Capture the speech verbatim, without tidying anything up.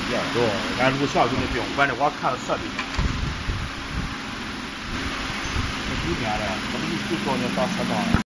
样。对，那如果小就那不用，反正我看了设定。几年了，我们一起多年到车道。